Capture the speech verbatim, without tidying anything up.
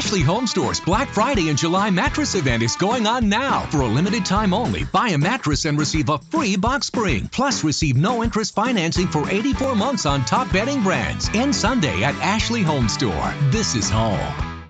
Ashley Home Store's Black Friday and July mattress event is going on now. For a limited time only, buy a mattress and receive a free box spring. Plus, receive no interest financing for eighty-four months on top bedding brands. End Sunday at Ashley Home Store. This is home.